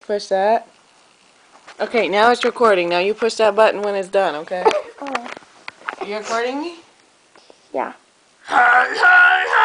Push that. Okay, now it's recording. Now you push that button when it's done, okay? Oh, Are you recording me? yeah. Hi, hi,